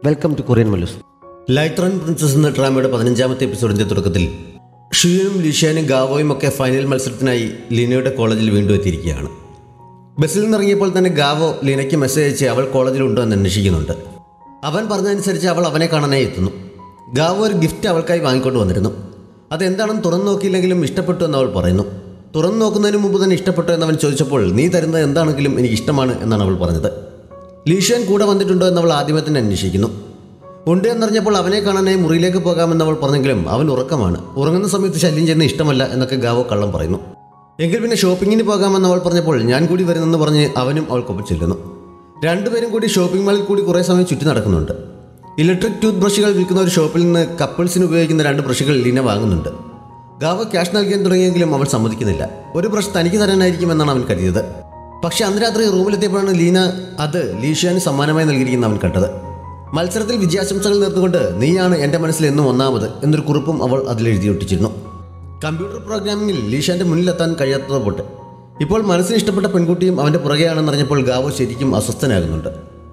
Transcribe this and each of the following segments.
Welcome to Korean Mallus. Light run princess എന്ന ഡ്രാമയുടെ 15ാമത്തെ എപ്പിസോഡിൻ്റെ തുടക്കത്തിൽ ഷിയനും ലീഷാനും ഗാവോയും ഒക്കെ ഫൈനൽ മത്സരത്തിനായി ലീനയുടെ കോളേജിൽ വീണ്ടും എത്തിയിരിക്കുകയാണ്. ബസ്സിൽ നിന്നിറങ്ങിയപ്പോൾ തന്നെ ഗാവോ ലീനയ്ക്ക് മെസ്സേജ് അയച്ച് അവൾ കോളേജിലുണ്ടോ എന്ന് അന്വേഷിക്കുന്നുണ്ട്. അവൻ പറഞ്ഞതനുസരിച്ച് അവൾ അവനെ കാണാനായി എത്തുന്നു. ഗാവോ ഒരു ഗിഫ്റ്റ് അവൾക്കായി വാങ്ങിക്കൊണ്ട് വന്നിരുന്നു. അതെന്താണെന്ന് തുറന്നു നോക്കിയില്ലെങ്കിലും ഇഷ്ടപ്പെട്ടു എന്ന് അവൾ പറയുന്നു. തുറന്നു നോക്കുന്നതിന് മുമ്പ് തന്നെ ഇഷ്ടപ്പെട്ടു എന്നവൻ ചോദിച്ചപ്പോൾ നീ തരുന്നത് എന്താണെങ്കിലും എനിക്ക് ഇഷ്ടമാണ് എന്നാണ് അവൾ പറഞ്ഞത്. ലീഷാൻ കൂടെ വന്നിട്ടുണ്ടോ എന്നവൾ ആദ്യമേ തന്നെ അന്വേഷിക്കുന്നു. ഉണ്ട് എന്നറിഞ്ഞപ്പോൾ അവനെ കാണാനായി മുറിയിലേക്ക് പോകാമെന്നവൾ പറഞ്ഞെങ്കിലും അവൻ ഉറക്കമാണ്, ഉറങ്ങുന്ന സമയത്ത് ശല്യം ചെയ്യുന്ന ഇഷ്ടമല്ല എന്നൊക്കെ ഗാവോ കള്ളം പറയുന്നു. എങ്കിൽ പിന്നെ ഷോപ്പിങ്ങിന് പോകാമെന്ന് അവൾ പറഞ്ഞപ്പോൾ ഞാൻ കൂടി വരുന്നെന്ന് പറഞ്ഞ് അവനും അവൾക്കൊപ്പം ചെല്ലുന്നു. രണ്ടുപേരും കൂടി ഷോപ്പിംഗ് മാളിൽ കൂടി കുറേ സമയം ചുറ്റി നടക്കുന്നുണ്ട്. ഇലക്ട്രിക് ടൂത്ത് ബ്രഷുകൾ വിൽക്കുന്ന ഒരു ഷോപ്പിൽ നിന്ന് കപ്പിൾസിന് ഉപയോഗിക്കുന്ന 2 ബ്രഷുകൾ ലീന വാങ്ങുന്നുണ്ട്. ഗാവോ ക്യാഷ് നൽകാൻ തുടങ്ങിയെങ്കിലും അവൾ സമ്മതിക്കുന്നില്ല. ഒരു ബ്രഷ് തനിക്ക് തരാനായിരിക്കുമെന്നാണ് അവൻ കരുതിയത്. പക്ഷേ അന്ന് രാത്രി റൂമിലെത്തിയപ്പോഴാണ് ലീന അത് ലീഷാന് സമ്മാനമായി നൽകിയിരിക്കുന്ന അവൻ കണ്ടത്. മത്സരത്തിൽ വിജയാശംസകൾ നേർന്നുകൊണ്ട് നീയാണ് എൻ്റെ മനസ്സിൽ എന്നും ഒന്നാമത് എന്നൊരു കുറിപ്പും അവൾ അതിലെഴുതി ഒട്ടിച്ചിരുന്നു. കമ്പ്യൂട്ടർ പ്രോഗ്രാമിങ്ങിൽ ലീഷാൻ്റെ മുന്നിലെത്താൻ കഴിയാത്തത് പോട്ടെ ഇപ്പോൾ മനസ്സിന് ഇഷ്ടപ്പെട്ട പെൺകുട്ടിയും അവൻ്റെ പുറകെയാണെന്നറിഞ്ഞപ്പോൾ ഗാവോ ശരിക്കും അസ്വസ്ഥനാകുന്നുണ്ട്.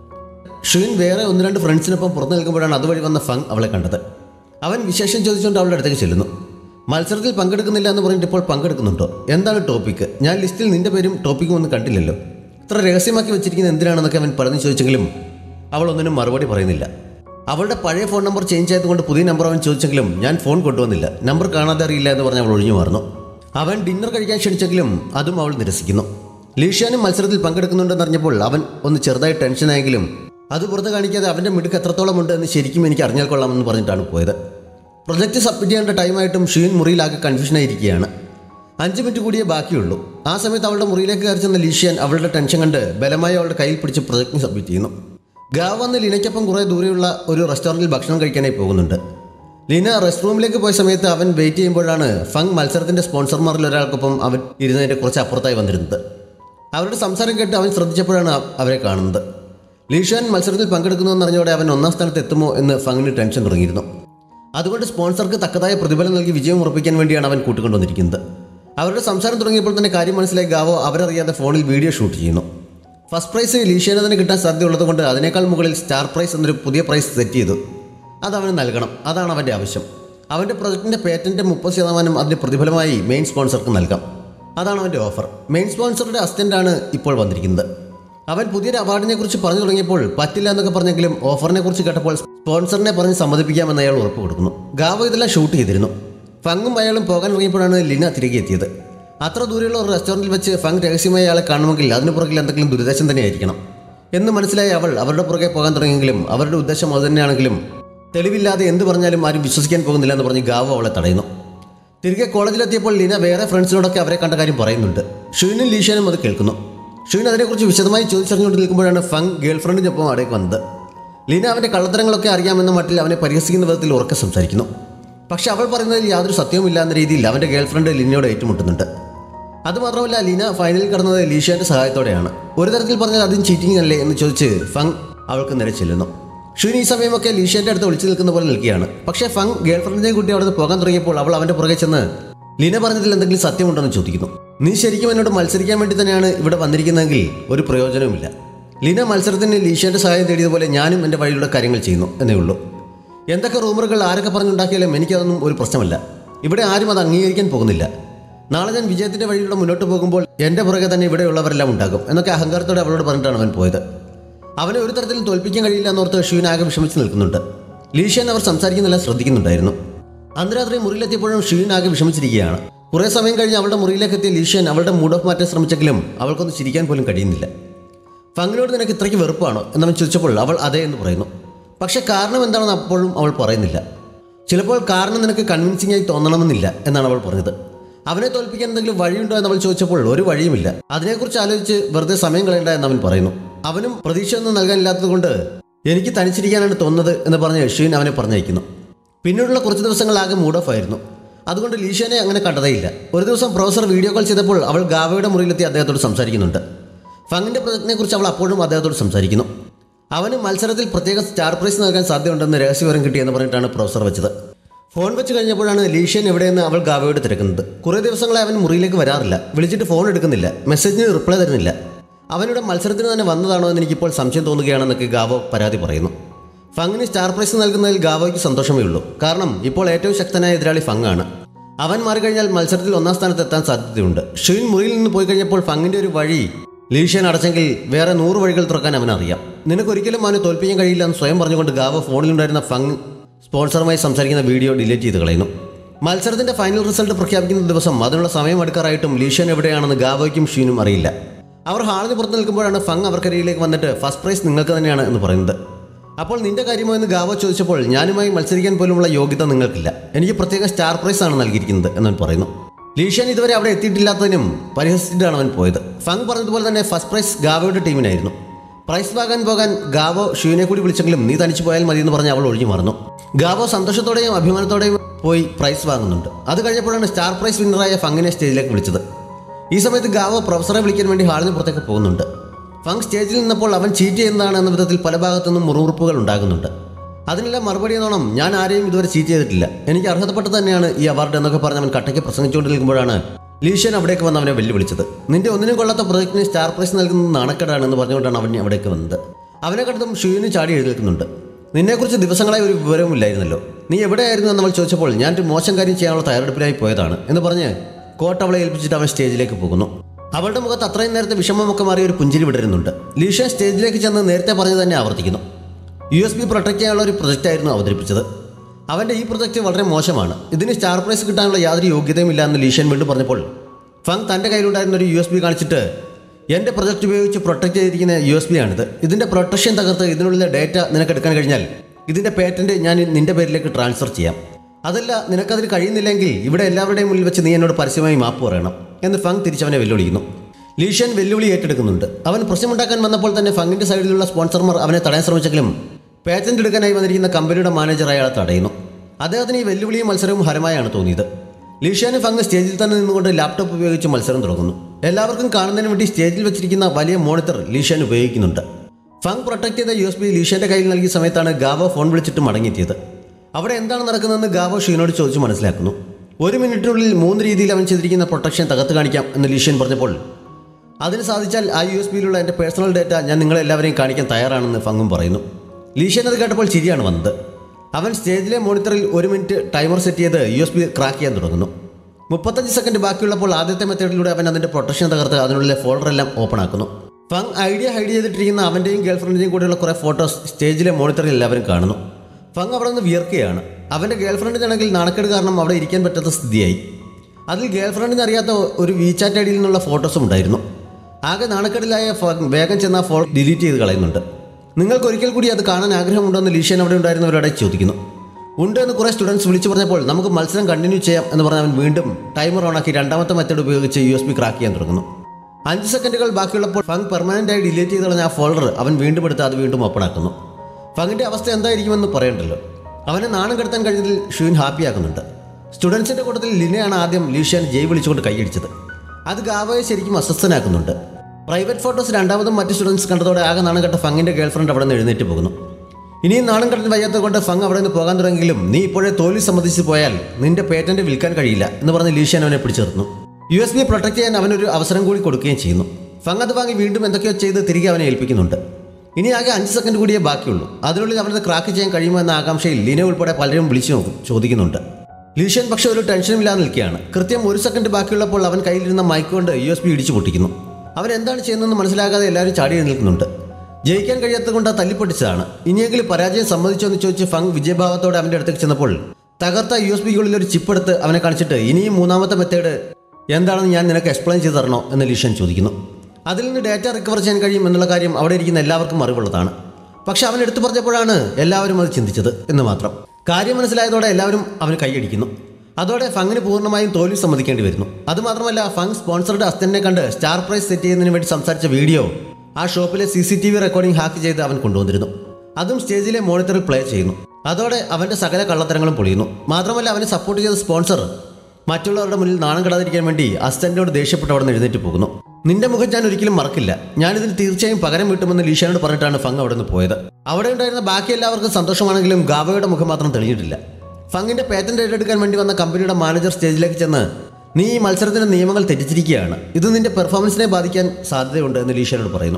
ഷുയിൻ വേറെ 1-2 ഫ്രണ്ട്സിനൊപ്പം പുറത്തു നിൽക്കുമ്പോഴാണ് അതുവഴി വന്ന ഫങ് അവളെ കണ്ടത്. അവൻ വിശേഷം ചോദിച്ചുകൊണ്ട് അവളുടെ അടുത്തേക്ക് ചെല്ലുന്നു. മത്സരത്തിൽ പങ്കെടുക്കുന്നില്ല എന്ന് പറഞ്ഞിട്ട് ഇപ്പോൾ പങ്കെടുക്കുന്നുണ്ടോ? എന്താണ് ടോപ്പിക്ക്? ഞാൻ ലിസ്റ്റിൽ നിന്റെ പേരും ടോപ്പിക്കും ഒന്നും കണ്ടില്ലല്ലോ. ഇത്ര രഹസ്യമാക്കി വെച്ചിരിക്കുന്നത് എന്തിനാണെന്നൊക്കെ അവൻ പറഞ്ഞു ചോദിച്ചെങ്കിലും അവൾ ഒന്നിനും മറുപടി പറയുന്നില്ല. അവളുടെ പഴയ ഫോൺ നമ്പർ ചേഞ്ച് ആയതുകൊണ്ട് പുതിയ നമ്പർ അവൻ ചോദിച്ചെങ്കിലും ഞാൻ ഫോൺ കൊണ്ടുവന്നില്ല, നമ്പർ കാണാതെ അറിയില്ല എന്ന് പറഞ്ഞ് അവൾ ഒഴിഞ്ഞു മാറുന്നു. അവൻ ഡിന്നർ കഴിക്കാൻ ക്ഷണിച്ചെങ്കിലും അതും അവൾ നിരസിക്കുന്നു. ലീഷാനും മത്സരത്തിൽ പങ്കെടുക്കുന്നുണ്ടെന്നറിഞ്ഞപ്പോൾ അവൻ ഒന്ന് ചെറുതായി ടെൻഷനായെങ്കിലും അത് പുറത്ത് കാണിക്കാതെ അവൻ്റെ മിടുക്ക് എത്രത്തോളം ഉണ്ട് എന്ന് ശരിക്കും എനിക്ക് അറിഞ്ഞാൽ കൊള്ളാമെന്ന് പറഞ്ഞിട്ടാണ് പോയത്. പ്രൊജക്റ്റ് സബ്മിറ്റ് ചെയ്യേണ്ട ടൈമായിട്ടും ഷീൻ മുറിയിലാകെ കൺഫ്യൂഷനായിരിക്കുകയാണ്. 5 മിനിറ്റ് കൂടിയേ ബാക്കിയുള്ളൂ. ആ സമയത്ത് അവളുടെ മുറിയിലേക്ക് കയറി ചെന്ന ലീഷ്യാൻ അവളുടെ ടെൻഷൻ കണ്ട് ബലമായി അവളുടെ കയ്യിൽ പിടിച്ച് പ്രൊജക്റ്റ് സബ്മിറ്റ് ചെയ്യുന്നു. ഗാവ് വന്ന് ലീനയ്ക്കൊപ്പം കുറേ ദൂരെയുള്ള ഒരു റെസ്റ്റോറൻറ്റിൽ ഭക്ഷണം കഴിക്കാനായി പോകുന്നുണ്ട്. ലീന റെസ്റ്റ് റൂമിലേക്ക് പോയ സമയത്ത് അവൻ വെയിറ്റ് ചെയ്യുമ്പോഴാണ് ഫങ് മത്സരത്തിൻ്റെ സ്പോൺസർമാരിൽ ഒരാൾക്കൊപ്പം അവൻ ഇരുന്നതിൻ്റെ കുറച്ച് അപ്പുറത്തായി വന്നിരുന്നത്. അവരുടെ സംസാരം കേട്ട് അവൻ ശ്രദ്ധിച്ചപ്പോഴാണ് അവരെ കാണുന്നത്. ലീഷാൻ മത്സരത്തിൽ പങ്കെടുക്കുന്നതെന്നറിഞ്ഞോടെ അവൻ 1ാം സ്ഥാനത്ത് എത്തുമോ എന്ന് ഫങ്ങിന് ടെൻഷൻ തുടങ്ങിയിരുന്നു. അതുകൊണ്ട് സ്പോൺസർക്ക് തക്കതായ പ്രതിഫലം നൽകി വിജയം ഉറപ്പിക്കാൻ വേണ്ടിയാണ് അവൻ കൂട്ടിക്കൊണ്ടുവന്നിരിക്കുന്നത്. അവരുടെ സംസാരം തുടങ്ങിയപ്പോൾ തന്നെ കാര്യം മനസ്സിലായി ഗാവോ അവരറിയാതെ ഫോണിൽ വീഡിയോ ഷൂട്ട് ചെയ്യുന്നു. ഫസ്റ്റ് പ്രൈസ് ലീഷാന് തന്നെ കിട്ടാൻ സാധ്യതയുള്ളതുകൊണ്ട് അതിനേക്കാൾ മുകളിൽ സ്റ്റാർ പ്രൈസ് എന്നൊരു പുതിയ പ്രൈസ് സെറ്റ് ചെയ്തു. അത് അവന് നൽകണം, അതാണ് അവൻ്റെ ആവശ്യം. അവൻ്റെ പ്രൊജക്റ്റിൻ്റെ പേറ്റൻ്റെ 30% അതിന് പ്രതിഫലമായി മെയിൻ സ്പോൺസർക്ക് നൽകാം. അതാണ് അവൻ്റെ ഓഫർ. മെയിൻ സ്പോൺസറുടെ അസിസ്റ്റൻ്റാണ് ഇപ്പോൾ വന്നിരിക്കുന്നത്. അവൻ പുതിയൊരു അവാർഡിനെ കുറിച്ച് പറഞ്ഞു തുടങ്ങിയപ്പോൾ പറ്റില്ല എന്നൊക്കെ പറഞ്ഞെങ്കിലും ഓഫറിനെ കുറിച്ച് കേട്ടപ്പോൾ സ്പോൺസറിനെ പറഞ്ഞ് സമ്മതിപ്പിക്കാമെന്ന് അയാൾ ഉറപ്പ് കൊടുക്കുന്നു. ഗാവോ ഇതെല്ലാം ഷൂട്ട് ചെയ്തിരുന്നു. ഫങ്ങും അയാളും പോകാൻ തുടങ്ങിയപ്പോഴാണ് ലീന തിരികെ എത്തിയത്. അത്ര ദൂരെയുള്ള ഒരു റെസ്റ്റോറൻറ്റിൽ വെച്ച് ഫങ് രഹസ്യമായി അയാളെ കാണുമെങ്കിൽ അതിന് പുറകിൽ എന്തെങ്കിലും ദുരുദ്ദേശം തന്നെയായിരിക്കണം എന്ന് മനസ്സിലായി അവൾ അവരുടെ പുറകെ പോകാൻ തുടങ്ങിയെങ്കിലും അവരുടെ ഉദ്ദേശം അതുതന്നെയാണെങ്കിലും തെളിവില്ലാതെ എന്ത് പറഞ്ഞാലും ആരും വിശ്വസിക്കാൻ പോകുന്നില്ല എന്ന് പറഞ്ഞ് ഗാവോ അവളെ തടയുന്നു. തിരികെ കോളേജിലെത്തിയപ്പോൾ ലീന വേറെ ഫ്രണ്ട്സിനോടൊക്കെ അവരെ കണ്ട കാര്യം പറയുന്നുണ്ട്. ഷുയിനും ലീഷാനും അത് കേൾക്കുന്നു. ഷുയിൻ അതിനെക്കുറിച്ച് വിശദമായി ചോദിച്ചറിഞ്ഞുകൊണ്ട് നിൽക്കുമ്പോഴാണ് ഫങ് ഗേൾഫ്രണ്ടിനൊപ്പം അവിടേക്ക് വന്നത്. ലീന അവൻ്റെ കള്ളത്തരങ്ങളൊക്കെ അറിയാമെന്ന മട്ടിൽ അവനെ പരിഹസിക്കുന്ന വിധത്തിൽ ഉറക്കെ സംസാരിക്കുന്നു. പക്ഷെ അവൾ പറയുന്നതിൽ യാതൊരു സത്യവുമില്ല എന്ന രീതിയിൽ അവൻ്റെ ഗേൾഫ്രണ്ട് ലീനയോട് ഏറ്റുമുട്ടുന്നുണ്ട്. അതുമാത്രമല്ല ലീന ഫൈനലിൽ കടന്നത് ലീഷാൻ്റെ സഹായത്തോടെയാണ്. ഒരു തരത്തിൽ പറഞ്ഞാൽ അതും ചീറ്റിംഗ് അല്ലേ എന്ന് ചോദിച്ച് ഫങ് അവൾക്ക് നേരെ ചെല്ലുന്നു. ഷുയിൻ ഈ സമയമൊക്കെ ലീഷാൻ്റെ അടുത്ത് ഒളിച്ചു നിൽക്കുന്ന പോലെ നിൽക്കുകയാണ്. പക്ഷേ ഫങ് ഗേൾഫ്രണ്ടിനെ കൂട്ടി അവിടെ നിന്ന് പോകാൻ തുടങ്ങിയപ്പോൾ അവൾ അവൻ്റെ പുറകെ ചെന്ന് ലീന പറഞ്ഞതിൽ എന്തെങ്കിലും സത്യമുണ്ടെന്ന് ചോദിക്കുന്നു. നീ ശരിക്കും എന്നോട് മത്സരിക്കാൻ വേണ്ടി തന്നെയാണ് ഇവിടെ വന്നിരിക്കുന്നതെങ്കിൽ ഒരു പ്രയോജനവുമില്ല. ലീന മത്സരത്തിന് ലീഷാൻ്റെ സഹായം തേടിയതുപോലെ ഞാനും എൻ്റെ വഴിയിലൂടെ കാര്യങ്ങൾ ചെയ്യുന്നു എന്നേ ഉള്ളൂ. എന്തൊക്കെ റൂമറുകൾ ആരൊക്കെ പറഞ്ഞുണ്ടാക്കിയാലും എനിക്കതൊന്നും ഒരു പ്രശ്നമല്ല. ഇവിടെ ആരും അത് അംഗീകരിക്കാൻ പോകുന്നില്ല. നാളെ ഞാൻ വിജയത്തിൻ്റെ വഴിയിലൂടെ മുന്നോട്ട് പോകുമ്പോൾ എൻ്റെ പുറകെ തന്നെ ഇവിടെയുള്ളവരെല്ലാം ഉണ്ടാകും എന്നൊക്കെ അഹങ്കാരത്തോടെ അവളോട് പറഞ്ഞിട്ടാണ് അവൻ പോയത്. അവനെ ഒരു തരത്തിലും തോൽപ്പിക്കാൻ കഴിയില്ല എന്നോർത്ത് ഷുയിൻ ആകെ വിഷമിച്ച് നിൽക്കുന്നുണ്ട്. ലീഷാൻ അവർ സംസാരിക്കുന്നെല്ലാം ശ്രദ്ധിക്കുന്നുണ്ടായിരുന്നു. അന്ന് രാത്രി മുറിയിലെത്തിയപ്പോഴും ഷുയിൻ ആകെ വിഷമിച്ചിരിക്കുകയാണ്. കുറേ സമയം കഴിഞ്ഞ് അവളുടെ മുറിയിലേക്ക് എത്തിയ ലീഷാൻ അവളുടെ മൂഡ് ഓഫ് മാറ്റാൻ ശ്രമിച്ചെങ്കിലും അവൾക്കൊന്ന് ചിരിക്കാൻ പോലും കഴിയുന്നില്ല. ഫങ്ങിനോട് നിനക്ക് ഇത്രയ്ക്ക് വെറുപ്പാണോ എന്നവൻ ചോദിച്ചപ്പോൾ അവൾ അതെ എന്ന് പറയുന്നു. പക്ഷേ കാരണം എന്താണെന്ന് അപ്പോഴും അവൾ പറയുന്നില്ല. ചിലപ്പോൾ കാരണം നിനക്ക് കൺവിൻസിംഗ് ആയി തോന്നണമെന്നില്ല എന്നാണ് അവൾ പറഞ്ഞത്. അവനെ തോൽപ്പിക്കാൻ എന്തെങ്കിലും വഴിയുണ്ടോ എന്നവൾ ചോദിച്ചപ്പോൾ ഒരു വഴിയുമില്ല. അതിനെക്കുറിച്ച് ആലോചിച്ച് വെറുതെ സമയം കളയണ്ട എന്നവൻ പറയുന്നു. അവനും പ്രതീക്ഷയൊന്നും നൽകാനില്ലാത്തത് കൊണ്ട് എനിക്ക് തനിച്ചിരിക്കാനാണ് തോന്നുന്നത് എന്ന് പറഞ്ഞ് ഷീൻ അവനെ പറഞ്ഞയക്കുന്നു. പിന്നീടുള്ള കുറച്ച് ദിവസങ്ങളാകെ മൂഡ് ഓഫ് ആയിരുന്നു. അതുകൊണ്ട് ലീഷാനെ അങ്ങനെ കണ്ടതേയില്ല. ഒരു ദിവസം പ്രൊഫസർ വീഡിയോ കോൾ ചെയ്തപ്പോൾ അവൾ ഗാവയുടെ മുറിയിലെത്തി അദ്ദേഹത്തോട് സംസാരിക്കുന്നുണ്ട്. ഫങ്ങിൻ്റെ പ്രൊജക്റ്റിനെക്കുറിച്ച് അവൾ അപ്പോഴും അദ്ദേഹത്തോട് സംസാരിക്കുന്നു. അവന് മത്സരത്തിൽ പ്രത്യേക സ്റ്റാർ പ്രൈസ് നൽകാൻ സാധ്യതയുണ്ടെന്ന് രഹസ്യവിവരം കിട്ടിയെന്ന് പറഞ്ഞിട്ടാണ് പ്രൊഫസർ വെച്ചത്. ഫോൺ വെച്ച് കഴിഞ്ഞപ്പോഴാണ് ലീഷാൻ എവിടെയെന്ന് അവൾ ഗാവയോട് തിരക്കുന്നത്. കുറേ ദിവസങ്ങളായി അവൻ മുറിയിലേക്ക് വരാറില്ല. വിളിച്ചിട്ട് ഫോൺ എടുക്കുന്നില്ല, മെസ്സേജിന് റിപ്ലൈ തരുന്നില്ല. അവനുടെ മത്സരത്തിന് തന്നെ വന്നതാണോ എന്ന് എനിക്കിപ്പോൾ സംശയം തോന്നുകയാണെന്നൊക്കെ ഗാവോ പരാതി പറയുന്നു. ഫങ്ങിന് സ്റ്റാർ പ്രൈസ് നൽകുന്നതിൽ ഗാവോയ്ക്ക് സന്തോഷമേ ഉള്ളൂ. കാരണം ഇപ്പോൾ ഏറ്റവും ശക്തനായ എതിരാളി ഫങ്ങാണ്. അവൻ മാറിക്കഴിഞ്ഞാൽ മത്സരത്തിൽ ഒന്നാം സ്ഥാനത്ത് എത്താൻ സാധ്യതയുണ്ട്. ഷുയിൻ മുറിയിൽ നിന്ന് പോയി കഴിഞ്ഞപ്പോൾ ഫങ്ങിന്റെ ഒരു വഴി ലീഷ്യൻ അടച്ചെങ്കിൽ വേറെ 100 വഴികൾ തുറക്കാൻ അവനറിയാം. നിനക്കൊരിക്കലും അവനെ തോൽപ്പിക്കാൻ കഴിയില്ല എന്ന് സ്വയം പറഞ്ഞുകൊണ്ട് ഗാവോ ഫോണിലുണ്ടായിരുന്ന ഫങ് സ്പോൺസറുമായി സംസാരിക്കുന്ന വീഡിയോ ഡിലീറ്റ് ചെയ്ത് കളയുന്നു. മത്സരത്തിന്റെ ഫൈനൽ റിസൾട്ട് പ്രഖ്യാപിക്കുന്ന ദിവസം അതിനുള്ള സമയം അടുക്കാറായിട്ടും ലീഷ്യൻ എവിടെയാണെന്ന് ഗാവോയ്ക്കും ഷീനും അറിയില്ല. അവർ ഹാളിന് പുറത്ത് നിൽക്കുമ്പോഴാണ് ഫങ് അവർക്കരികിലേക്ക് വന്നിട്ട് ഫസ്റ്റ് പ്രൈസ് നിങ്ങൾക്ക് തന്നെയാണ് എന്ന് പറയുന്നത്. അപ്പോൾ നിന്റെ കാര്യമോ എന്ന് ഗാവോ ചോദിച്ചപ്പോൾ ഞാനുമായി മത്സരിക്കാൻ പോലുമുള്ള യോഗ്യത നിങ്ങൾക്കില്ല, എനിക്ക് പ്രത്യേകം സ്റ്റാർ പ്രൈസ് ആണ് നൽകിയിരിക്കുന്നത് എന്നവൻ പറയുന്നു. ലീഷ്യൻ ഇതുവരെ അവിടെ എത്തിയിട്ടില്ലാത്തതിനും പരിഹസിച്ചിട്ടാണ് അവൻ പോയത്. ഫങ് പറഞ്ഞതുപോലെ തന്നെ ഫസ്റ്റ് പ്രൈസ് ഗാവോയുടെ ടീമിനായിരുന്നു. പ്രൈസ് വാങ്ങാൻ പോകാൻ ഗാവോ ഷീനെ കൂടി വിളിച്ചെങ്കിലും നീ തനിച്ചു പോയാൽ മതി എന്ന് പറഞ്ഞ് അവൾ ഒഴിഞ്ഞു മറന്നു. ഗാവോ സന്തോഷത്തോടെയും അഭിമാനത്തോടെയും പോയി പ്രൈസ് വാങ്ങുന്നുണ്ട്. അത് കഴിഞ്ഞപ്പോഴാണ് സ്റ്റാർ പ്രൈസ് വിന്നറായ ഫങ്ങിനെ സ്റ്റേജിലേക്ക് വിളിച്ചത്. ഈ സമയത്ത് ഗാവോ പ്രൊഫസറെ വിളിക്കാൻ വേണ്ടി ഹാളിന് പുറത്തേക്ക് പോകുന്നുണ്ട്. ഫങ് സ്റ്റേജിൽ നിന്നപ്പോൾ അവൻ ചീറ്റ് ചെയ്യുന്നതാണ് എന്ന വിധത്തിൽ പല ഭാഗത്തുനിന്നും മുറിവുറുപ്പുകൾ ഉണ്ടാകുന്നുണ്ട്. അതിനെല്ലാം മറുപടി എന്നോണം ഞാൻ ആരെയും ഇതുവരെ ചീറ്റ് ചെയ്തിട്ടില്ല, എനിക്ക് അർഹതപ്പെട്ടത് തന്നെയാണ് ഈ അവാർഡ് എന്നൊക്കെ പറഞ്ഞ് അവൻ കട്ടയ്ക്ക് പ്രസംഗിച്ചുകൊണ്ടിരിക്കുമ്പോഴാണ് ലീഷ്യൻ അവിടേക്ക് വന്ന് അവനെ വെല്ലുവിളിച്ചത്. നിന്റെ ഒന്നിനും കൊള്ളാത്ത പ്രൊജക്റ്റിന് സ്റ്റാർ പ്രൈസ് നൽകുന്നത് നാണക്കേടാണെന്ന് പറഞ്ഞുകൊണ്ടാണ് അവൻ അവിടേക്ക് വന്നത്. അവനെ കണ്ടതും ഷുയിന് ചാടി എഴുന്നേൽക്കുന്നുണ്ട്. നിന്നെക്കുറിച്ച് ദിവസങ്ങളായി ഒരു വിവരവുമില്ലായിരുന്നല്ലോ, നീ എവിടെയായിരുന്നു എന്നവൾ ചോദിച്ചപ്പോൾ ഞാൻ ഒരു മോശം കാര്യം ചെയ്യാനുള്ള തയ്യാറെടുപ്പിലായി പോയതാണ് എന്ന് പറഞ്ഞ് കോട്ട് അവളെ ഏൽപ്പിച്ചിട്ട് അവൻ സ്റ്റേജിലേക്ക് പോകുന്നു. അവളുടെ മുഖത്ത് അത്രയും നേരത്തെ വിഷമമൊക്കെ മാറി ഒരു പുഞ്ചിരി വിടരുന്നുണ്ട്. ലീഷ്യൻ സ്റ്റേജിലേക്ക് ചെന്ന് നേരത്തെ പറഞ്ഞു തന്നെ ആവർത്തിക്കുന്നു. USB പ്രൊട്ടക്ട് ചെയ്യാനുള്ള ഒരു പ്രൊജക്റ്റായിരുന്നു അവതരിപ്പിച്ചത്. അവൻ്റെ ഈ പ്രൊജക്റ്റ് വളരെ മോശമാണ്, ഇതിന് സ്റ്റാർ പ്രൈസ് കിട്ടാനുള്ള യാതൊരു യോഗ്യതയും ഇല്ല എന്ന് ലീഷ്യൻ വീണ്ടും പറഞ്ഞപ്പോൾ ഫങ് തൻ്റെ കയ്യിലുണ്ടായിരുന്ന ഒരു USB കാണിച്ചിട്ട് എൻ്റെ പ്രൊജക്റ്റ് ഉപയോഗിച്ച് പ്രൊട്ടക്ട് ചെയ്തിരിക്കുന്ന USB ആണിത്, ഇതിൻ്റെ പ്രൊട്ടക്ഷൻ തകർത്ത് ഇതിനുള്ളിലെ ഡേറ്റ നിനക്കെടുക്കാൻ കഴിഞ്ഞാൽ ഇതിൻ്റെ പേറ്റൻറ്റ് ഞാൻ നിൻ്റെ പേരിലേക്ക് ട്രാൻസ്ഫർ ചെയ്യാം. അതല്ല നിനക്കതിന് കഴിയുന്നില്ലെങ്കിൽ ഇവിടെ എല്ലാവരുടെയും മുന്നിൽ വെച്ച് നീ എന്നോട് പരസ്യമായി മാപ്പ് പറയണം എന്ന് ഫങ് തിരിച്ചവനെ വെല്ലുവിളിക്കുന്നു. ലീഷ്യൻ വെല്ലുവിളി ഏറ്റെടുക്കുന്നുണ്ട്. അവൻ പ്രശ്നമുണ്ടാക്കാൻ വന്നപ്പോൾ തന്നെ ഫങ്ങിൻ്റെ സൈഡിലുള്ള സ്പോൺസർമാർ അവനെ തടയാൻ ശ്രമിച്ചെങ്കിലും പേറ്റന്റ് എടുക്കാനായി വന്നിരിക്കുന്ന കമ്പനിയുടെ മാനേജർ അയാളെ തടയുന്നു. അദ്ദേഹത്തിന് ഈ വെല്ലുവിളിയും മത്സരവും ഹരമായാണ് തോന്നിയത്. ലീഷ്യാനും ഫങ് സ്റ്റേജിൽ തന്നെ നിന്നുകൊണ്ട് ലാപ്ടോപ്പ് ഉപയോഗിച്ച് മത്സരം തുടങ്ങുന്നു. എല്ലാവർക്കും കാണുന്നതിന് വേണ്ടി സ്റ്റേജിൽ വെച്ചിരിക്കുന്ന വലിയ മോണിറ്റർ ലീഷ്യാൻ ഉപയോഗിക്കുന്നുണ്ട്. ഫങ് പ്രൊട്ടക്ട് ചെയ്ത USB ലീഷ്യൻ്റെ കയ്യിൽ നൽകിയ സമയത്താണ് ഗാവോ ഫോൺ വിളിച്ചിട്ട് മടങ്ങിയെത്തിയത്. അവിടെ എന്താണ് നടക്കുന്നതെന്ന് ഗാവോ ഷീനോട് ചോദിച്ച് മനസ്സിലാക്കുന്നു. 1 മിനിറ്റിനുള്ളിൽ 3 രീതിയിൽ അവൻ ചെയ്തിരിക്കുന്ന പ്രൊട്ടക്ഷൻ തകർത്ത് കാണിക്കാം എന്ന് ലീഷ്യൻ പറഞ്ഞപ്പോൾ അതിന് സാധിച്ചാൽ ആ USBയിലുള്ള എൻ്റെ പേഴ്സണൽ ഡേറ്റ ഞാൻ നിങ്ങളെല്ലാവരെയും കാണിക്കാൻ തയ്യാറാണെന്ന് ഫങ്ങും പറയുന്നു. ലീഷ്യൻ അത് കേട്ടപ്പോൾ ചിരിയാണ് വന്നത്. അവൻ സ്റ്റേജിലെ മോണിറ്ററിൽ 1 മിനിറ്റ് ടൈമർ സെറ്റ് ചെയ്ത് USB ക്രാക്ക് ചെയ്യാൻ തുടങ്ങുന്നു. 35 സെക്കൻഡ് ബാക്കിയുള്ളപ്പോൾ ആദ്യത്തെ മെത്തേഡിലൂടെ അവൻ അതിൻ്റെ പ്രൊട്ടക്ഷൻ തകർത്ത് അതിനുള്ളിലെ ഫോൾഡറെല്ലാം ഓപ്പൺ ആക്കുന്നു. ഫങ് ഐഡിയ ഹൈഡ് ചെയ്തിട്ടിരിക്കുന്ന അവൻ്റെയും ഗേൾഫ്രണ്ടിൻ്റെയും കൂടെയുള്ള കുറേ ഫോട്ടോസ് സ്റ്റേജിലെ മോണിറ്ററിൽ എല്ലാവരും കാണുന്നു. ഫങ് അവിടെ നിന്ന് വിയർക്കുകയാണ്. അവൻ്റെ ഗേൾഫ്രണ്ടിനാണെങ്കിൽ നാണക്കേട് കാരണം അവിടെ ഇരിക്കാൻ പറ്റാത്ത സ്ഥിതിയായി. അതിൽ ഗേൾഫ്രണ്ടിന് അറിയാത്ത ഒരു WeChat ഐഡിയിൽ നിന്നുള്ള ഫോട്ടോസും ഉണ്ടായിരുന്നു. ആകെ നാണക്കേടിലായ ഫങ് വേഗം ചെന്ന ഫോൺ ഡിലീറ്റ് ചെയ്ത് കളയുന്നുണ്ട്. നിങ്ങൾക്ക് ഒരിക്കൽ കൂടി അത് കാണാൻ ആഗ്രഹമുണ്ടോ എന്ന് ലീഷ്യൻ അവിടെ ഉണ്ടായിരുന്നവരോടെ ചോദിക്കുന്നു. ഉണ്ട് എന്ന് കുറേ സ്റ്റുഡൻസ് വിളിച്ചു പറഞ്ഞപ്പോൾ നമുക്ക് മത്സരം കണ്ടിന്യൂ ചെയ്യാം എന്ന് പറഞ്ഞ് അവൻ വീണ്ടും ടൈമർ ഓണാക്കി രണ്ടാമത്തെ മെത്തേഡ് ഉപയോഗിച്ച് USB ക്രാക്ക് ചെയ്യാൻ തുടങ്ങുന്നു. 5 സെക്കൻഡുകൾ ബാക്കിയുള്ളപ്പോൾ ഫങ് പെർമനൻ്റായി ഡിലീറ്റ് ചെയ്ത് കളഞ്ഞ ആ ഫോൾഡർ അവൻ വീണ്ടും എടുത്ത് അത് വീണ്ടും ഓപ്പൺ ആക്കുന്നു. ഫങ്ങിൻ്റെ അവസ്ഥ എന്തായിരിക്കുമെന്ന് പറയണ്ടല്ലോ. അവനെ നാണം കെടുത്താൻ കഴിഞ്ഞതിൽ ഷുയിൻ ഹാപ്പിയാക്കുന്നുണ്ട്. സ്റ്റുഡൻസിൻ്റെ കൂട്ടത്തിൽ ലിനയാണ് ആദ്യം ലീഷ്യൻ ജയ് വിളിച്ചുകൊണ്ട് കൈയടിച്ചത്. അത് ഗാവോയെ ശരിക്കും അസ്വസ്ഥനാക്കുന്നുണ്ട്. പ്രൈവറ്റ് ഫോട്ടോസ് രണ്ടാമതും മറ്റ് സ്റ്റുഡൻസ് കണ്ടതോടെ ആകെ നാണം കെട്ട ഫങ്ങിൻ്റെ ഗേൾഫ്രണ്ട് അവിടെ നിന്ന് എഴുന്നേറ്റ് പോകുന്നു. ഇനിയും നാണം കെട്ടാൻ വയ്യാത്തത് കൊണ്ട് ഫങ് അവിടെ നിന്ന് പോകാൻ തുടങ്ങിയെങ്കിലും നീ ഇപ്പോഴേ തോൽവി സമ്മതിച്ച് പോയാൽ നിന്റെ പേറ്റന്റ് വിൽക്കാൻ കഴിയില്ല എന്ന് പറഞ്ഞ് ലീഷ്യൻ അവനെ പിടിച്ചെടുത്തു. USB പ്രൊട്ടക്ട് ചെയ്യാൻ അവനൊരു അവസരം കൂടി കൊടുക്കുകയും ചെയ്യുന്നു. ഫങ് അത് വാങ്ങി വീണ്ടും എന്തൊക്കെയോ ചെയ്ത് തിരികെ അവനെ ഏൽപ്പിക്കുന്നുണ്ട്. ഇനി ആകെ 5 സെക്കൻഡ് കൂടിയേ ബാക്കിയുള്ളൂ. അതിനുള്ളിൽ അവനത് ക്രാക്ക് ചെയ്യാൻ കഴിയുമോ എന്ന ആകാംക്ഷയിൽ ലീന ഉൾപ്പെടെ പലരും വിളിച്ചു നോക്കും, ചോദിക്കുന്നുണ്ട്. ലീഷ്യൻ പക്ഷേ ഒരു ടെൻഷനുമില്ലാതെ നിൽക്കുകയാണ്. കൃത്യം 1 സെക്കൻഡ് ബാക്കിയുള്ളപ്പോൾ അവൻ കയ്യിലിരുന്ന മൈക്ക് കൊണ്ട് USB ഇടിച്ചു പൊട്ടിക്കുന്നു. അവൻ എന്താണ് ചെയ്യുന്നതെന്ന് മനസ്സിലാകാതെ എല്ലാവരും ചാടി എഴുന്നേൽക്കുന്നുണ്ട്. ജയിക്കാൻ കഴിയാത്തത് കൊണ്ട് തല്ലിപ്പൊട്ടിച്ചതാണ്. ഇനിയെങ്കിലും പരാജയം സമ്മതിച്ചോ എന്ന് ചോദിച്ച് ഫങ് വിജയഭാവത്തോടെ അവൻ്റെ അടുത്തേക്ക് ചെന്നപ്പോൾ തകർത്ത USBക്കുള്ളിൽ ഒരു ചിപ്പ് എടുത്ത് അവനെ കാണിച്ചിട്ട് ഇനിയും 3ാമത്തെ മെത്തേഡ് എന്താണെന്ന് ഞാൻ നിനക്ക് എക്സ്പ്ലെയിൻ ചെയ്ത് തരണോ എന്ന് ലീഷ്യൻ ചോദിക്കുന്നു. അതിൽ നിന്ന് ഡാറ്റ റിക്കവർ ചെയ്യാൻ കഴിയും എന്നുള്ള കാര്യം അവിടെ ഇരിക്കുന്ന എല്ലാവർക്കും അറിവുള്ളതാണ്. പക്ഷെ അവൻ എടുത്തു പറഞ്ഞപ്പോഴാണ് എല്ലാവരും അത് ചിന്തിച്ചത് എന്ന് മാത്രം. കാര്യം മനസ്സിലായതോടെ എല്ലാവരും അവന് കൈയടിക്കുന്നു. അതോടെ ഫങ്ങിന് പൂർണ്ണമായും തോൽവി സമ്മതിക്കേണ്ടി വരുന്നു. അതുമാത്രമല്ല ഫങ് സ്പോൺസറുടെ അസിസ്റ്റന്റിനെ കണ്ട് സ്റ്റാർ പ്രൈസ് സെറ്റ് ചെയ്യുന്നതിന് വേണ്ടി സംസാരിച്ച വീഡിയോ ആ ഷോപ്പിലെ CCTV റെക്കോർഡിംഗ് ഹാക്ക് ചെയ്ത് അവൻ കൊണ്ടുവന്നിരുന്നു. അതും സ്റ്റേജിലെ മോണിറ്ററിൽ പ്ലേ ചെയ്യുന്നു. അതോടെ അവൻ്റെ സകല കള്ളത്തരങ്ങളും പൊളിയുന്നു. മാത്രമല്ല അവനെ സപ്പോർട്ട് ചെയ്ത സ്പോൺസർ മറ്റുള്ളവരുടെ മുന്നിൽ നാണം കെടാതിരിക്കാൻ വേണ്ടി അസിസ്റ്റന്റിനോട് ദേഷ്യപ്പെട്ട് അവിടെ നിന്ന് എഴുന്നേറ്റ് പോകുന്നു. നിന്റെ മുഖം ഞാൻ ഒരിക്കലും മറക്കില്ല, ഞാനിതിന് തീർച്ചയായും പകരം വീട്ടുമെന്ന് ലീഷ്യനോട് പറഞ്ഞിട്ടാണ് ഫങ് അവിടെ നിന്ന് പോയത്. അവിടെ ഉണ്ടായിരുന്ന ബാക്കി എല്ലാവർക്കും സന്തോഷമാണെങ്കിലും ഗാവോയുടെ മുഖം മാത്രം തെളിഞ്ഞിട്ടില്ല. ഫങ്ങിന്റെ പേറ്റന്റ് ഏറ്റെടുക്കാൻ വേണ്ടി വന്ന കമ്പനിയുടെ മാനേജർ സ്റ്റേജിലേക്ക് ചെന്ന് നീ ഈ മത്സരത്തിന്റെ നിയമങ്ങൾ തെറ്റിച്ചിരിക്കുകയാണ്, ഇത് നിന്റെ പെർഫോമൻസിനെ ബാധിക്കാൻ സാധ്യതയുണ്ട് എന്ന് ലീഷ്യനോട് പറയുന്നു.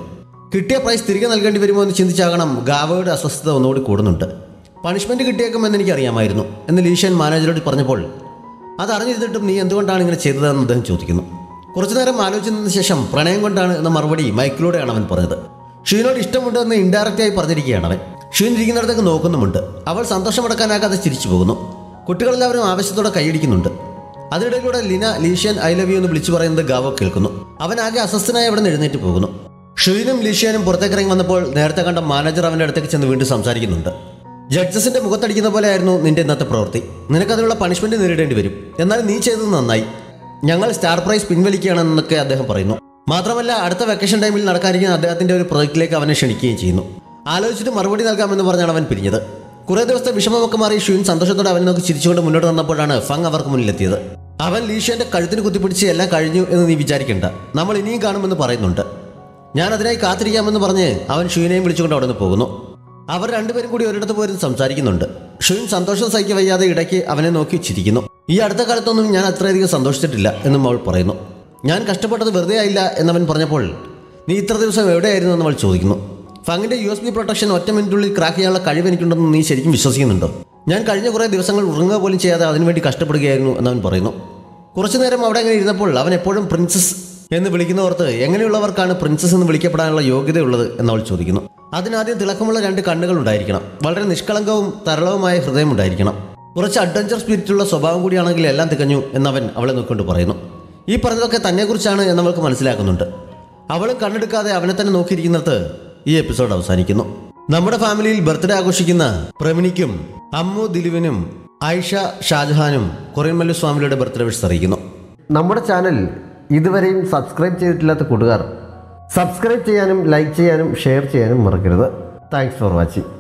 കിട്ടിയ പ്രൈസ് തിരികെ നൽകേണ്ടി വരുമോ എന്ന് ചിന്തിച്ചാകണം ഗാവോയുടെ അസ്വസ്ഥത ഒന്നുകൂടി കൂടുന്നുണ്ട്. പണിഷ്മെൻറ്റ് കിട്ടിയേക്കുമെന്ന് എനിക്കറിയാമായിരുന്നു എന്ന് ലീഷ്യൻ മാനേജരോട് പറഞ്ഞപ്പോൾ അതറിഞ്ഞിരുന്നിട്ടും നീ എന്തുകൊണ്ടാണ് ഇങ്ങനെ ചെയ്തതെന്ന് അദ്ദേഹം ചോദിക്കുന്നു. കുറച്ചു നേരം ആലോചിച്ചതിന് ശേഷം പ്രണയം കൊണ്ടാണ് എന്ന മറുപടി മൈക്കിലൂടെയാണ് അവൻ പറഞ്ഞത്. ഷീനോട് ഇഷ്ടമുണ്ടെന്ന് ഇൻഡയറക്റ്റായി പറഞ്ഞിരിക്കുകയാണ് അവൻ. ഷീൻ ഇരിക്കുന്നിടത്തേക്ക് നോക്കുന്നുമുണ്ട്. അവൾ സന്തോഷമടക്കാനാകാതെ ചിരിച്ചു പോകുന്നു. കുട്ടികളെല്ലാവരും ആവേശത്തോടെ കൈയടിക്കുന്നുണ്ട്. അതിനിടയിലൂടെ ലിന ലീഷ്യൻ ഐ ലവ് യു എന്ന് വിളിച്ചു പറയുന്നത് ഗാവോ കേൾക്കുന്നു. അവൻ ആകെ അസ്വസ്ഥനായി അവിടെ നിന്ന് എഴുന്നേറ്റ് പോകുന്നു. ഷീനും ലീഷ്യനും പുറത്തേക്കിറങ്ങി വന്നപ്പോൾ നേരത്തെ കണ്ട മാനേജർ അവൻ്റെ അടുത്തേക്ക് ചെന്ന് വീണ്ടും സംസാരിക്കുന്നുണ്ട്. ജഡ്ജസിന്റെ മുഖത്തടിക്കുന്ന പോലെ ആയിരുന്നു നിന്റെ ഇന്നത്തെ പ്രവൃത്തി. നിനക്കതിനുള്ള പണിഷ്മെന്റ് നേരിടേണ്ടി വരും. എന്നാൽ നീ ചെയ്തത് നന്നായി. ഞങ്ങൾ സ്റ്റാർ പ്രൈസ് പിൻവലിക്കുകയാണെന്നൊക്കെ അദ്ദേഹം പറയുന്നു. മാത്രമല്ല അടുത്ത വെക്കേഷൻ ടൈമിൽ നടക്കാനിരിക്കുന്ന അദ്ദേഹത്തിന്റെ ഒരു പ്രൊജക്റ്റിലേക്ക് അവനെ ക്ഷണിക്കുകയും ചെയ്യുന്നു. ആലോചിച്ചിട്ട് മറുപടി നൽകാമെന്ന് പറഞ്ഞാണ് അവൻ പിരിഞ്ഞത്. കുറേ ദിവസത്തെ വിഷമമൊക്കെ മാറി ഷീൻ സന്തോഷത്തോടെ അവനെ നോക്കി ചിരിച്ചുകൊണ്ട് മുന്നോട്ട് വന്നപ്പോഴാണ് ഫങ് അവർക്ക് മുന്നിലെത്തിയത്. അവൻ ലീഷ്യന്റെ കഴുത്തിന് കുത്തിപ്പിടിച്ച് എല്ലാം കഴിഞ്ഞു എന്ന് നീ വിചാരിക്കേണ്ട, നമ്മൾ ഇനിയും കാണുമെന്ന് പറയുന്നുണ്ട്. ഞാൻ അതിനായി കാത്തിരിക്കാമെന്ന് പറഞ്ഞ് അവൻ ഷീനെയും വിളിച്ചുകൊണ്ട് അവിടെ നിന്ന് പോകുന്നു. അവർ രണ്ടുപേരും കൂടി ഒരിടത്ത് പോയിരുന്ന് സംസാരിക്കുന്നുണ്ട്. ഷീൻ സന്തോഷം സഹിക്കാൻ വയ്യാതെ ഇടയ്ക്ക് അവനെ നോക്കി ചിരിക്കുന്നു. ഈ അടുത്ത കാലത്തൊന്നും ഞാൻ അത്രയധികം സന്തോഷിച്ചിട്ടില്ല എന്നും അവൾ പറയുന്നു. ഞാൻ കഷ്ടപ്പെട്ടത് വെറുതെ ആയില്ല എന്നവൻ പറഞ്ഞപ്പോൾ നീ ഇത്ര ദിവസം എവിടെയായിരുന്നു എന്ന് അവൾ ചോദിക്കുന്നു. ഫങ്ങിന്റെ USB പ്രൊട്ടക്ഷൻ ഒറ്റ മിനിറ്റുള്ളിൽ ക്രാക്ക് ചെയ്യാനുള്ള കഴിവ് എനിക്കുണ്ടെന്ന് നീ ശരിക്കും വിശ്വസിക്കുന്നുണ്ടോ? ഞാൻ കഴിഞ്ഞ കുറേ ദിവസങ്ങൾ ഉറങ്ങുക പോലും ചെയ്യാതെ അതിനുവേണ്ടി കഷ്ടപ്പെടുകയായിരുന്നു എന്നവൻ പറയുന്നു. കുറച്ചു നേരം അവിടെ അങ്ങനെ ഇരുന്നപ്പോൾ അവൻ എപ്പോഴും പ്രിൻസസ് എന്ന് വിളിക്കുന്നവർക്ക് എങ്ങനെയുള്ളവർക്കാണ് പ്രിൻസസ് എന്ന് വിളിക്കപ്പെടാനുള്ള യോഗ്യതയുള്ളത് എന്നവൾ ചോദിക്കുന്നു. അതിനാദ്യം തിളക്കമുള്ള 2 കണ്ണുകൾ ഉണ്ടായിരിക്കണം. വളരെ നിഷ്കളങ്കവും തരളവുമായ ഹൃദയം ഉണ്ടായിരിക്കണം. കുറച്ച് അഡ്വഞ്ചർ സ്പിരിറ്റുള്ള സ്വഭാവം കൂടിയാണെങ്കിൽ എല്ലാം തികഞ്ഞു എന്നവൻ അവളെ നോക്കിക്കൊണ്ട് പറയുന്നു. ഈ പറഞ്ഞതൊക്കെ തന്നെക്കുറിച്ചാണ് എന്നവൾക്ക് മനസ്സിലാക്കുന്നുണ്ട്. അവളും കണ്ണെടുക്കാതെ അവനെ തന്നെ നോക്കിയിരിക്കുന്നിടത്ത് ഈ എപ്പിസോഡ് അവസാനിക്കുന്നു. നമ്മുടെ ഫാമിലിയിൽ ബർത്ത്ഡേ ആഘോഷിക്കുന്ന പ്രമിനിക്കും അമ്മു ദിലുവിനും ആയിഷ ഷാജഹാനും കൊറിയൻ മല്ലു സ്വാമിയുടെ ബർത്ത്ഡേ വിഷസ് അറിയിക്കുന്നു. നമ്മുടെ ചാനൽ ഇതുവരെയും സബ്സ്ക്രൈബ് ചെയ്തിട്ടില്ലാത്ത കൂട്ടുകാർ സബ്സ്ക്രൈബ് ചെയ്യാനും ലൈക്ക് ചെയ്യാനും ഷെയർ ചെയ്യാനും മറക്കരുത്. Thanks for watching.